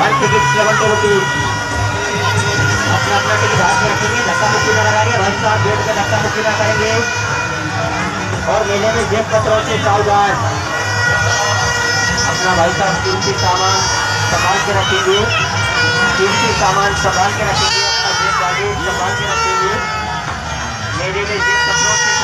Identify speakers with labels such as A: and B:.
A: One ticket 70 rupees. अपना अपना ticket हाथ में रखेंगे, धक्का मुक्की न लगाएंगे भाई साहब, गेट पे धक्का मुक्की न करेंगे। और मेले में जेब पत्रों से सावधान, अपना भाई साहब कीमती सामान संभाल के रखेंगे, कीमती सामान संभाल के रखेंगे, अपना जेब बागे संभाल के रखेंगे। मेले में जेब पत्रों से